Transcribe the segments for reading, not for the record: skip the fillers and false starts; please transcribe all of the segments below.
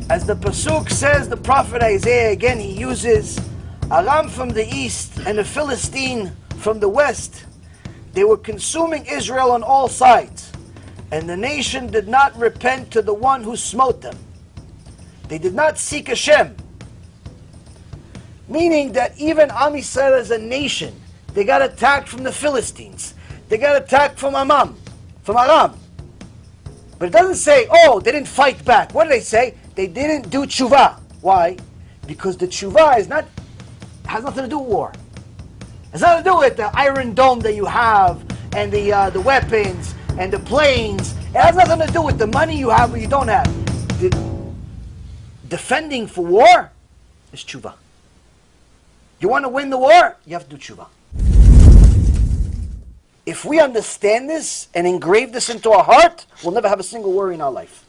As the Pasuk says, the prophet Isaiah, again, he uses Aram from the east and the Philistine from the west. They were consuming Israel on all sides. And the nation did not repent to the one who smote them. They did not seek Hashem. Meaning that even Am Yisrael as a nation, they got attacked from the Philistines. They got attacked from Aram. But it doesn't say, oh, they didn't fight back. What do they say? They didn't do tshuva. Why? Because the tshuva has nothing to do with war. It has nothing to do with the Iron Dome that you have, and the weapons, and the planes. It has nothing to do with the money you have or you don't have. Defending for war is tshuva. You want to win the war? You have to do tshuva. If we understand this and engrave this into our heart, we'll never have a single worry in our life.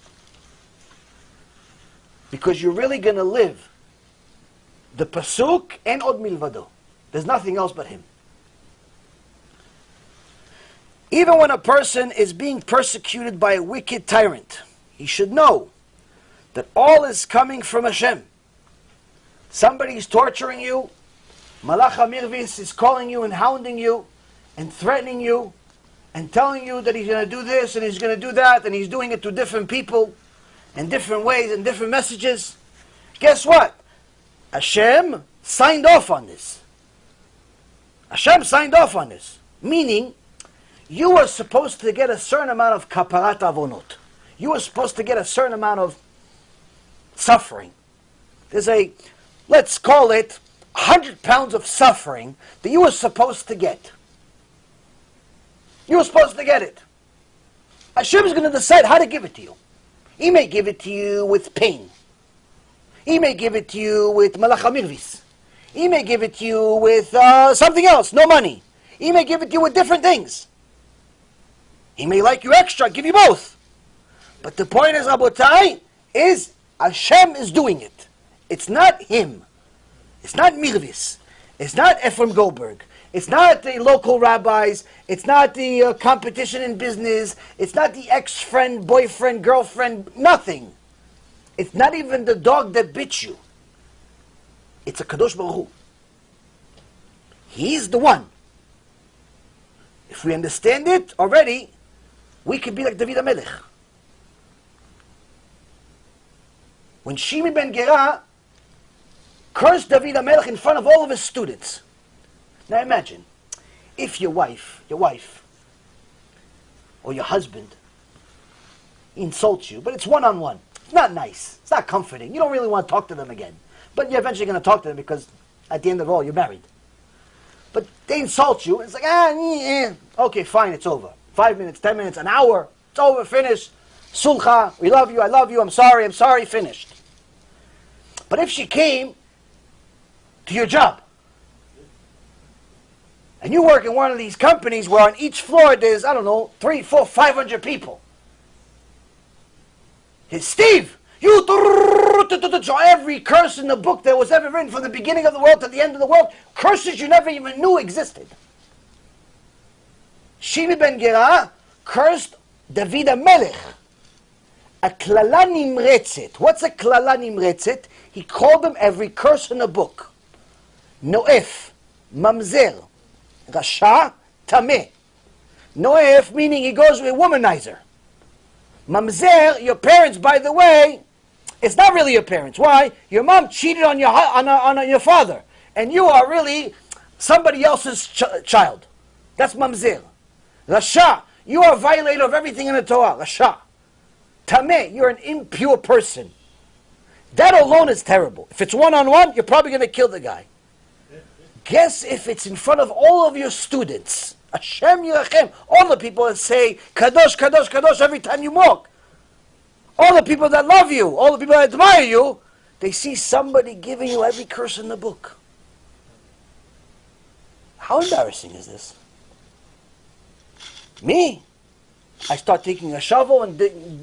Because you're really going to live the Pasuk and Od Milvado. There's nothing else but Him. Even when a person is being persecuted by a wicked tyrant, he should know that all is coming from Hashem. Somebody is torturing you, Malach HaMirvis is calling you and hounding you and threatening you and telling you that he's going to do this and he's going to do that, and he's doing it to different people in different ways and different messages. Guess what? Hashem signed off on this. Hashem signed off on this. Meaning, you were supposed to get a certain amount of kaparat avonot. You were supposed to get a certain amount of suffering. There's a, let's call it, 100 pounds of suffering that you were supposed to get. You were supposed to get it. Hashem is going to decide how to give it to you. He may give it to you with pain. He may give it to you with malach hamirvis. He may give it to you with something else, no money. He may give it to you with different things. He may like you extra, give you both. But the point is, Rabotai, is Hashem is doing it. It's not him. It's not Mirvis. It's not Ephraim Goldberg. It's not the local rabbis. It's not the competition in business. It's not the ex-friend, boyfriend, girlfriend, nothing. It's not even the dog that bit you. It's a Kadosh Baruch Hu. He's the one. If we understand it already, we could be like David HaMelech. When Shimi ben Gera cursed David HaMelech in front of all of his students. Now imagine, if your wife, or your husband insults you, but it's one-on-one. It's not nice. It's not comforting. You don't really want to talk to them again. But you're eventually going to talk to them because at the end of it all, you're married. But they insult you. It's like, okay, fine, it's over. 5 minutes, 10 minutes, an hour. It's over, finished. Sulcha, we love you, I love you, I'm sorry, finished. But if she came to your job, and you work in one of these companies where on each floor there's, 300, 400, 500 people. Hey, Steve, you so every curse in the book that was ever written from the beginning of the world to the end of the world, curses you never even knew existed. Shimi ben Gera cursed David HaMelech. A klala nimretzet. What's a klala nimretzet? He called them every curse in the book. Noef, mamzer, rasha, tameh. Noef meaning he goes with a womanizer. Mamzer, your parents, by the way, it's not really your parents. Why? Your mom cheated on your father, and you are really somebody else's child. That's mamzer. Rasha, you are a violator of everything in the Torah. Rasha. Tameh, you're an impure person. That alone is terrible. If it's one-on-one, you're probably going to kill the guy. Guess if it's in front of all of your students, Hashem Yirachem, all the people that say, Kadosh, Kadosh, Kadosh, every time you walk. All the people that love you, all the people that admire you, they see somebody giving you every curse in the book. How embarrassing is this? Me? I start taking a shovel and digging.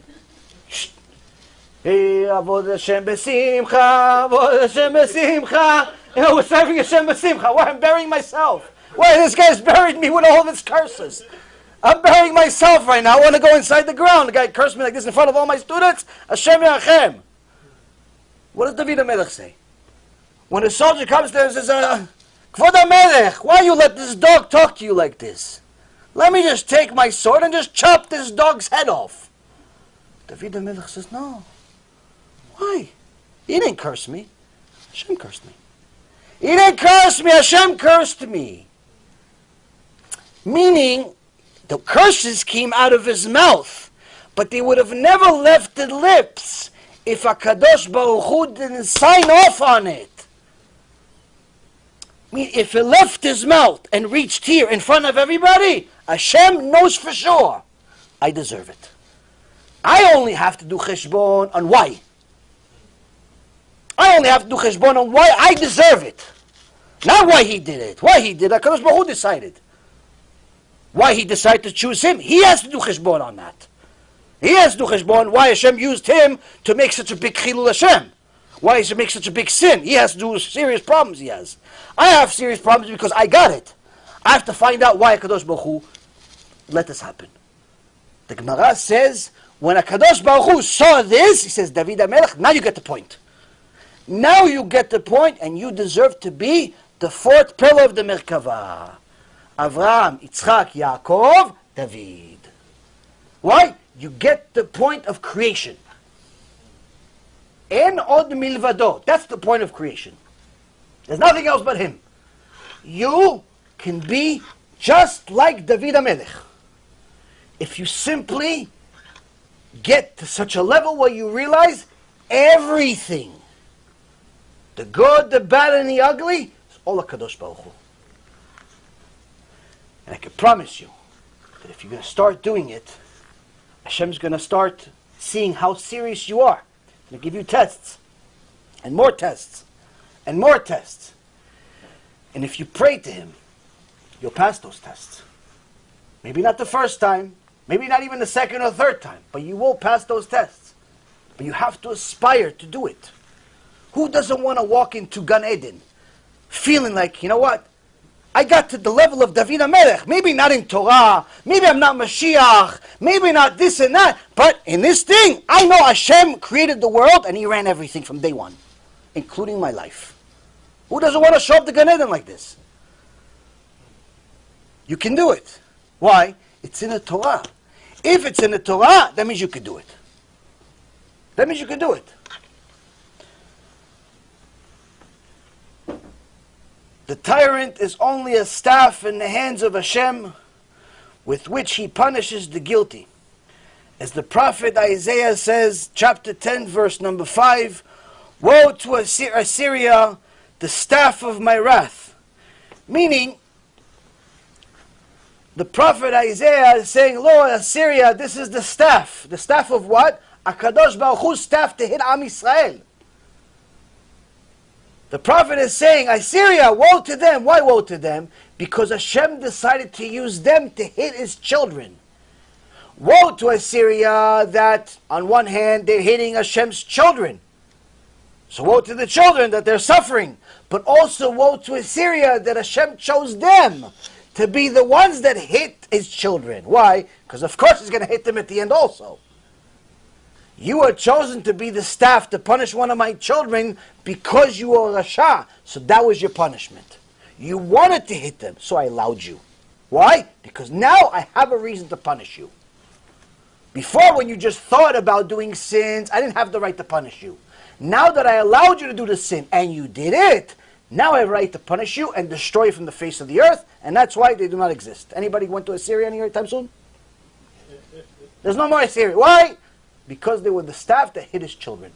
Avod Hashem b'simcha, Avod Hashem b'simcha. We're serving Hashem b'simcha. Why? I'm burying myself. Why? This guy's buried me with all of his curses. I'm burying myself right now. I want to go inside the ground. The guy cursed me like this in front of all my students. Hashem Yirachem. What does David HaMelech say? When a soldier comes there and says, Kvod HaMelech, why you let this dog talk to you like this? Let me just take my sword and just chop this dog's head off. David HaMelech says, no. Why? He didn't curse me. Hashem cursed me. He didn't curse me. Hashem cursed me. Meaning, the curses came out of his mouth, but they would have never left the lips if HaKadosh Baruch Hu didn't sign off on it. I mean, if it left his mouth and reached here in front of everybody, Hashem knows for sure I deserve it. I only have to do cheshbon on why. I only have to do cheshbon on why I deserve it. Not why he did it. Why he did it, HaKadosh Baruch Hu decided. Why he decided to choose him, he has to do cheshbon on that. He has to do cheshbon why Hashem used him to make such a big chilul Hashem. Why he make such a big sin. He has to do serious problems he has. I have serious problems because I got it. I have to find out why HaKadosh Baruch Hu let this happen. The Gemara says, when HaKadosh Baruch Hu saw this, he says, David HaMelech, now you get the point. Now you get the point, and you deserve to be the fourth pillar of the Merkava. Avraham, Yitzchak, Yaakov, David. Why? You get the point of creation. En od milvado. That's the point of creation. There's nothing else but him. You can be just like David HaMelech. If you simply get to such a level where you realize everything, the good, the bad, and the ugly, is all HaKadosh Baruch Hu. And I can promise you that if you're going to start doing it, Hashem's going to start seeing how serious you are. He'll give you tests, and more tests, and more tests. And if you pray to him, you'll pass those tests. Maybe not the first time, maybe not even the second or third time, but you will pass those tests. But you have to aspire to do it. Who doesn't want to walk into Gan Eden feeling like, you know what? I got to the level of David HaMelech. Maybe not in Torah. Maybe I'm not Mashiach. Maybe not this and that. But in this thing, I know Hashem created the world and He ran everything from day one, including my life. Who doesn't want to show up the Gan Eden like this? You can do it. Why? It's in the Torah. If it's in the Torah, that means you can do it. That means you can do it. The tyrant is only a staff in the hands of Hashem with which he punishes the guilty. As the prophet Isaiah says, chapter 10, verse number 5, woe to Assyria, the staff of my wrath. Meaning, the prophet Isaiah is saying, Lord, Assyria, this is the staff. The staff of what? HaKadosh Baruch Hu's staff to hit Am Yisrael. The prophet is saying, Assyria, woe to them. Why woe to them? Because Hashem decided to use them to hit His children. Woe to Assyria that, on one hand, they're hitting Hashem's children. So woe to the children that they're suffering. But also woe to Assyria that Hashem chose them to be the ones that hit His children. Why? Because of course He's going to hit them at the end also. You are chosen to be the staff to punish one of my children because you are Rasha. So that was your punishment. You wanted to hit them, so I allowed you. Why? Because now I have a reason to punish you. Before, when you just thought about doing sins, I didn't have the right to punish you. Now that I allowed you to do the sin, and you did it, now I have a right to punish you and destroy you from the face of the earth, and that's why they do not exist. Anybody went to Assyria anytime soon? There's no more Assyria. Why? Because they were the staff that hit His children.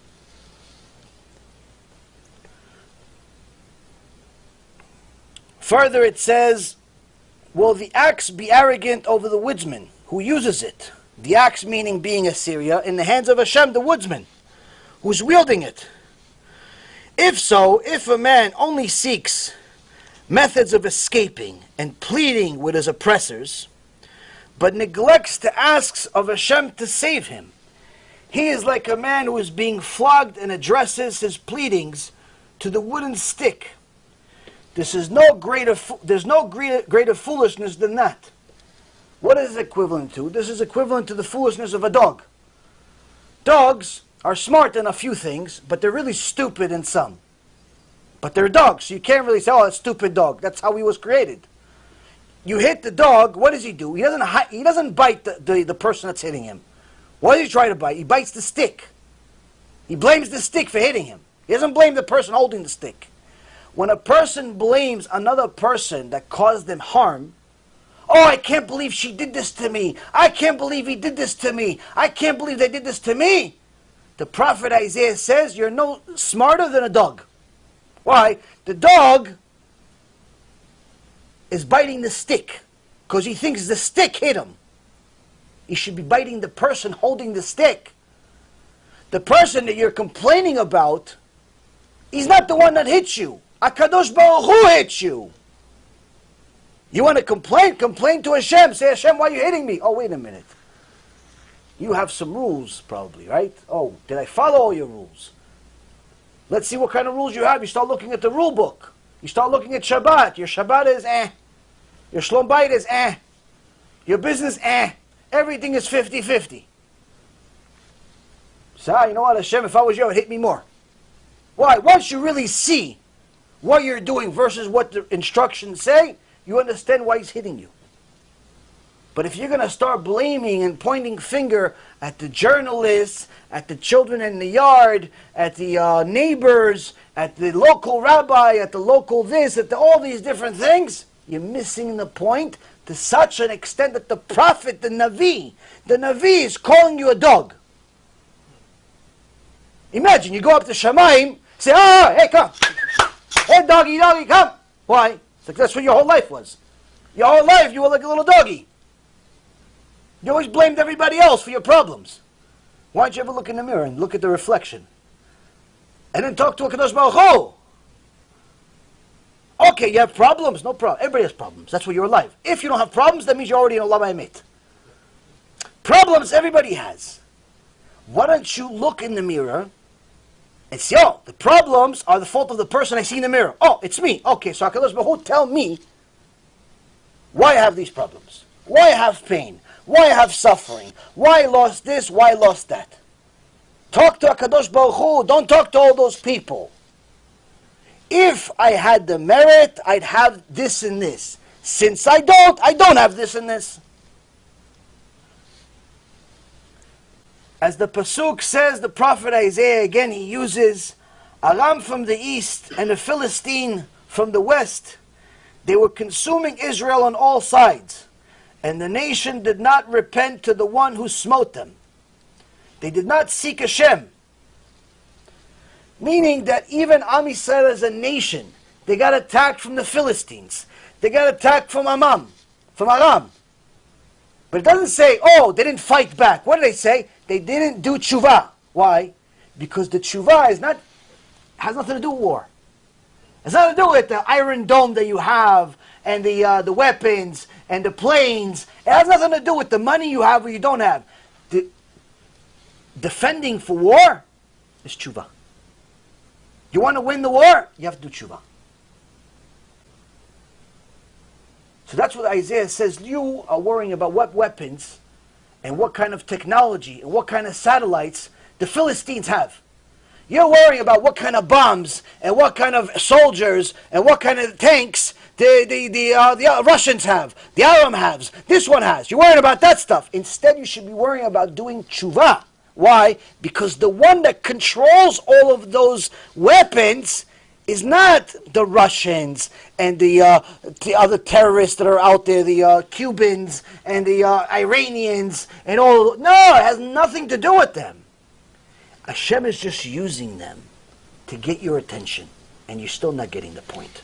Further it says, will the axe be arrogant over the woodsman who uses it? The axe meaning being Assyria, in the hands of Hashem, the woodsman, who's wielding it. If so, if a man only seeks methods of escaping and pleading with his oppressors, but neglects to ask of Hashem to save him, he is like a man who is being flogged and addresses his pleadings to the wooden stick. There's no greater foolishness than that. What is it equivalent to? This is equivalent to the foolishness of a dog. Dogs, are smart in a few things, but they're really stupid in some. But they're dogs, so you can't really say, oh, a stupid dog. That's how he was created. You hit the dog, what does he do? He doesn't bite the person that's hitting him. What does he try to bite? He bites the stick. He blames the stick for hitting him. He doesn't blame the person holding the stick. When a person blames another person that caused them harm, oh, I can't believe she did this to me. I can't believe he did this to me. I can't believe they did this to me. The prophet Isaiah says, you're no smarter than a dog. Why? The dog is biting the stick because he thinks the stick hit him. He should be biting the person holding the stick. The person that you're complaining about, he's not the one that hit you. HaKadosh Baruch Hu hit you. You want to complain? Complain to Hashem. Say, Hashem, why are you hitting me? Oh, wait a minute. You have some rules, probably, right? Oh, did I follow all your rules? Let's see what kind of rules you have. You start looking at the rule book. You start looking at Shabbat. Your Shabbat is Your Shlom Bayit is Your business Everything is 50-50. So, you know what, Hashem, if I was you, it would hit me more. Why? Once you really see what you're doing versus what the instructions say, you understand why he's hitting you. But if you're going to start blaming and pointing finger at the journalists, at the children in the yard, at the neighbors, at the local rabbi, at the local this, at all these different things, you're missing the point to such an extent that the prophet, the Navi is calling you a dog. Imagine, you go up to Shamayim, say, oh, hey, come. Hey, doggy, come. Why? It's like that's what your whole life was. Your whole life, you were like a little doggy. You always blamed everybody else for your problems. Why don't you ever look in the mirror and look at the reflection? And then talk to HaKadosh Baruch Hu. Okay, you have problems? No problem. Everybody has problems. That's why you're alive. If you don't have problems, that means you're already in Olam Ha'emet. Problems everybody has. Why don't you look in the mirror and say, oh, the problems are the fault of the person I see in the mirror. Oh, it's me. Okay, so HaKadosh Baruch Hu, tell me why I have these problems. Why I have pain. Why I have suffering. Why I lost this. Why I lost that. Talk to HaKadosh Baruch Hu. Don't talk to all those people. If I had the merit, I'd have this and this. Since I don't have this and this. As the Pasuk says, the prophet Isaiah, again, he uses Aram from the east and the Philistine from the west. They were consuming Israel on all sides. And the nation did not repent to the one who smote them. They did not seek Hashem. Meaning that even Am Yisrael as a nation, they got attacked from the Philistines. They got attacked from Aram. But it doesn't say, oh, they didn't fight back. What did they say? They didn't do tshuva. Why? Because the tshuva has nothing to do with war. It has nothing to do with the Iron Dome that you have, and the weapons, and the planes. It has nothing to do with the money you have or you don't have. The defending for war is tshuva. You want to win the war? You have to do tshuva. So that's what Isaiah says. You are worrying about what weapons and what kind of technology and what kind of satellites the Philistines have. You're worrying about what kind of bombs and what kind of soldiers and what kind of tanks the Russians have, the Aram has, this one has. You're worrying about that stuff. Instead, you should be worrying about doing tshuva. Why? Because the one that controls all of those weapons is not the Russians and the other terrorists that are out there, the Cubans and the Iranians and all. No, it has nothing to do with them. Hashem is just using them to get your attention, and you're still not getting the point.